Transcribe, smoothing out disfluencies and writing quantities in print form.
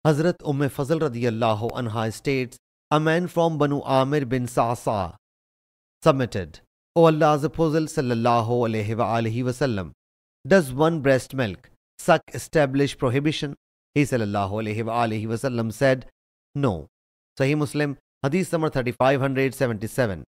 Hazrat Fazl radiyallahu anha states, a man from Banu Amir bin Sa'sa submitted, O Allah's Apostle sallallahu alaihi wasallam, does one breast milk suck establish prohibition? He sallallahu alaihi wasallam said, no. Sahih Muslim Hadees number 3577.